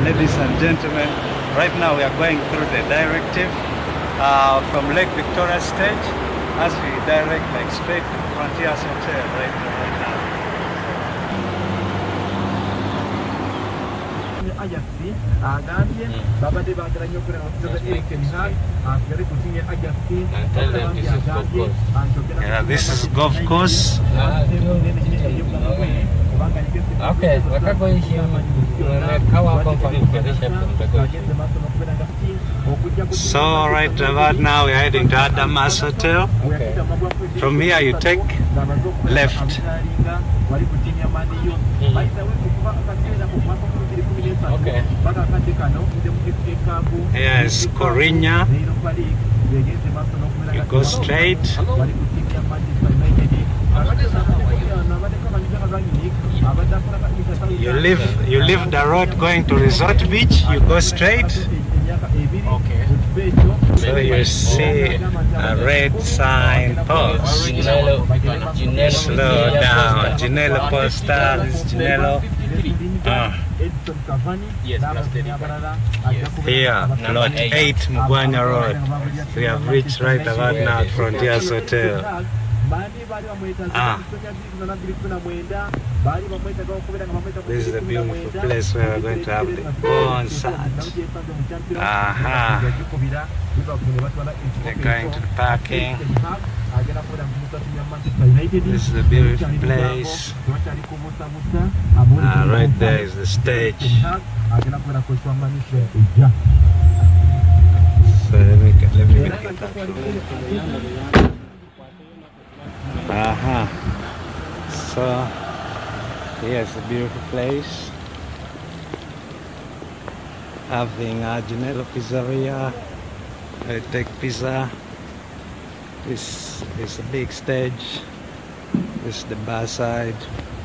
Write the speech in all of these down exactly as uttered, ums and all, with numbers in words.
Ladies and gentlemen, right now we are going through the directive uh, from Lake Victoria stage as we direct like straight to Frontiers Hotel right, right now. Yeah, this is golf course. Okay, so right about now we're heading to Adamas Hotel. Okay. From here you take left. Okay. Yes, Corinya. You go straight. You leave you leave the road going to Resort Beach, you go straight. Okay. So you see a red sign post. Ginello. Ginello. Slow down. Ginello Posta, this is Ginello. Uh, Yes, yes. here, plot eight Mugwanya Road. We have reached right about now at Frontiers Hotel. Ah. This is the beautiful place where we're going to have the concert. Aha. We're going to the parking. This is the beautiful place. Ah, right there is the stage. So let me get, let me get that. Aha. So here's a beautiful place. Having a Ginello Pizzeria. I take pizza. This is a big stage. This is the bar side.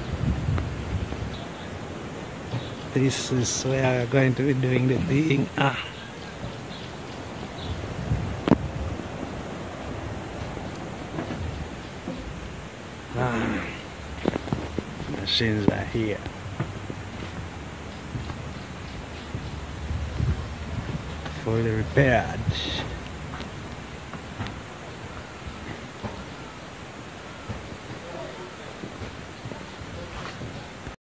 This is where we're going to be doing the thing. Ah. Ah. Machines are here. Fully repaired.